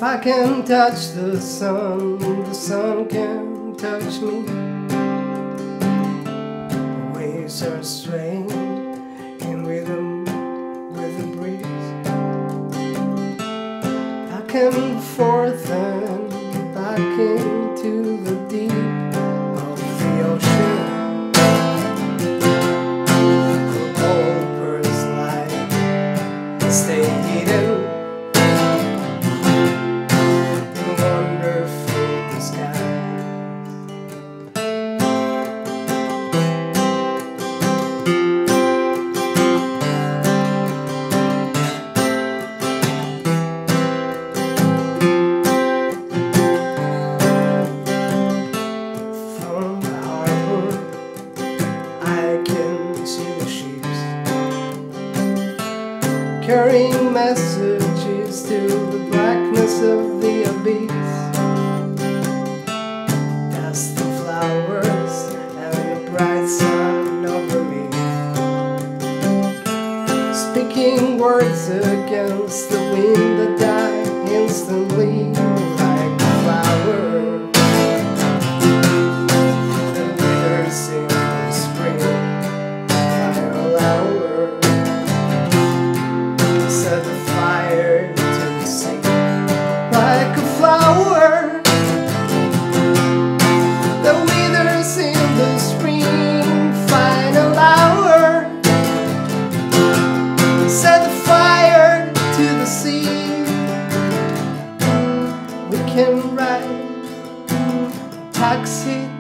I can touch the sun can touch me. Waves are swaying in rhythm with the breeze. Back and forth and back into the deep of the ocean. The old bird's life stay hidden in wonderful disguise. Carrying messages to the blackness of the abyss. Dust the flowers and the bright sun over me, speaking words against the wind that die instantly like a flower that withers in the spring final hour. Set the fire to the sea like a flower that withers in the spring final hour. Set the fire to the sea. We can ride a taxi